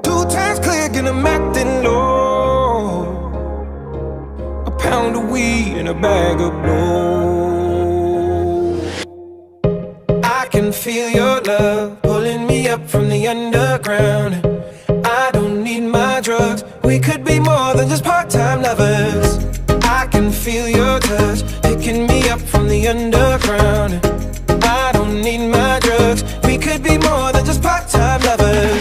Two times click and I'm acting low. A pound of weed and a bag of blow. I can feel your love pulling me up from the underground. I don't need my drugs. We could be more than just part-time lovers. I can feel your touch picking me up from the underground. I don't need my drugs. We could be more than just part-time lovers.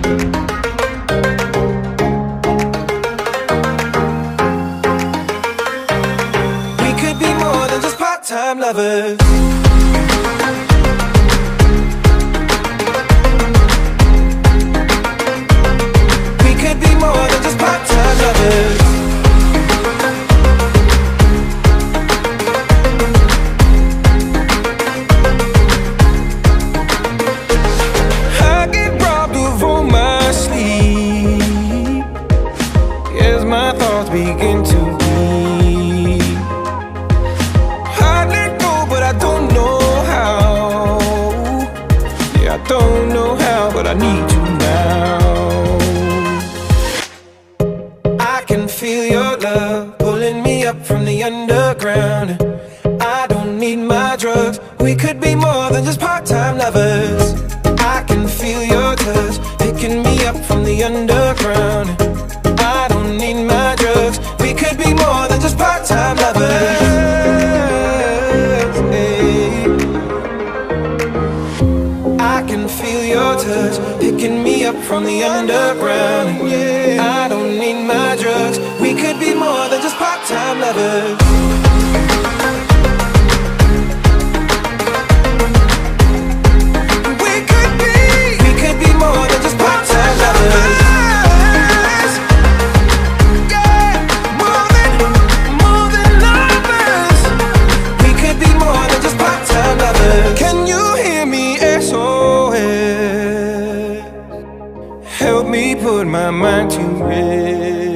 We could be more than just part-time lovers. We could be more than just part-time lovers. My thoughts begin to bleed. I let go, but I don't know how. Yeah, I don't know how, but I need you now. I can feel your love pulling me up from the underground. I don't need my drugs. We could be more than just part-time lovers. I can feel your touch picking me up from the underground. I don't need my drugs. We could be more than just part-time lovers. Hey. I can feel your touch picking me up from the underground. Yeah. I don't need my drugs. We could be more than just part-time lovers. We could be more than just part-time lovers. Can you hear me, SOS? Help me put my mind to rest.